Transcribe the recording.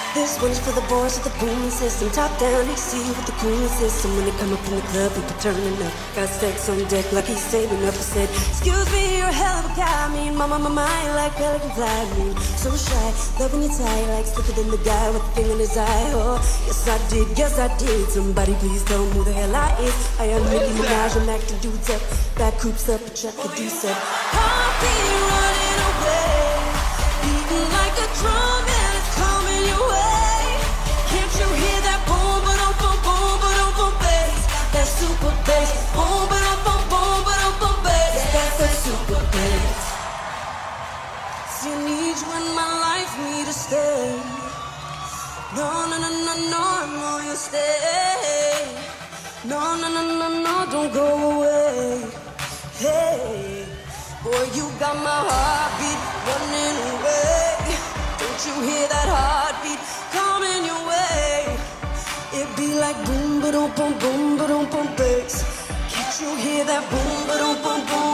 This one's for the boys with the booming system. Top down AC with the cooling system. When they come up in the club, people turning up. Got stacks on deck like he's saving up. I said, excuse me, you're a hell of a guy. I mean, my mind like pelican fly. I mean, so shy, loving you tight, like slicker than the guy with the thing in his eye. Oh, yes I did. Somebody please tell me who the hell I is. I am Nicki Minaj, I'm acting dudes up. Back coops up, check the D-set. I'll be running away, beating like a drum and it's coming your way. Can't you hear that boom, ba-dum, boom, boom, ba-dum, boom, bass? That super bass, boom, ba-dum, boom, boom, ba-dum, boom, bass. That's that super bass. See, I need you in my life, need to stay. No, no, no, no, no, no, you stay. No, no, no, no, no, don't go away. Hey, boy, you got my heartbeat running away. Don't you hear that heartbeat coming your way? It be like boom, ba-dum, boom, boom, ba-dum, boom, bass. Can't you hear that boom, ba-dum, boom, boom?